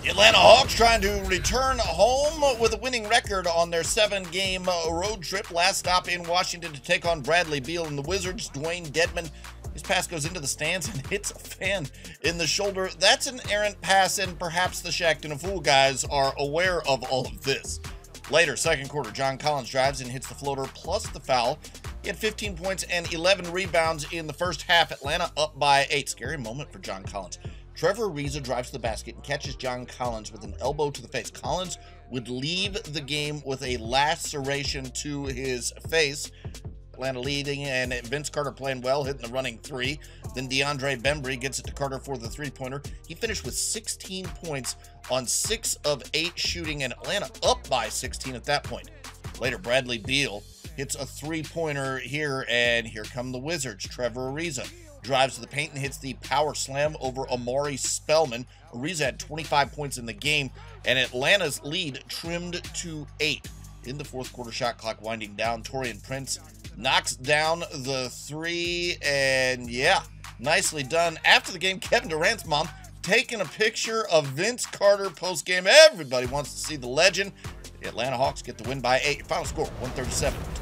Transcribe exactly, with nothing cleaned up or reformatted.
The Atlanta Hawks trying to return home with a winning record on their seven-game road trip. Last stop in Washington to take on Bradley Beal and the Wizards. Dwayne Dedmon, his pass goes into the stands and hits a fan in the shoulder. That's an errant pass, and perhaps the Shaqtin' a Fool guys are aware of all of this. Later, second quarter, John Collins drives and hits the floater plus the foul. He had fifteen points and eleven rebounds in the first half. Atlanta up by eight. Scary moment for John Collins. Trevor Ariza drives to the basket and catches John Collins with an elbow to the face. Collins would leave the game with a laceration to his face. Atlanta leading, and Vince Carter playing well, hitting the running three. Then DeAndre Bembry gets it to Carter for the three-pointer. He finished with sixteen points on six of eight shooting, and Atlanta up by sixteen at that point. Later, Bradley Beal hits a three-pointer here, and here come the Wizards. Trevor Ariza drives to the paint and hits the power slam over Amari Spellman. Ariza had twenty-five points in the game, and Atlanta's lead trimmed to eight. In the fourth quarter, shot clock winding down, Taurean Prince knocks down the three, and yeah, nicely done. After the game, Kevin Durant's mom taking a picture of Vince Carter post-game. Everybody wants to see the legend. The Atlanta Hawks get the win by eight. Final score, one thirty-seven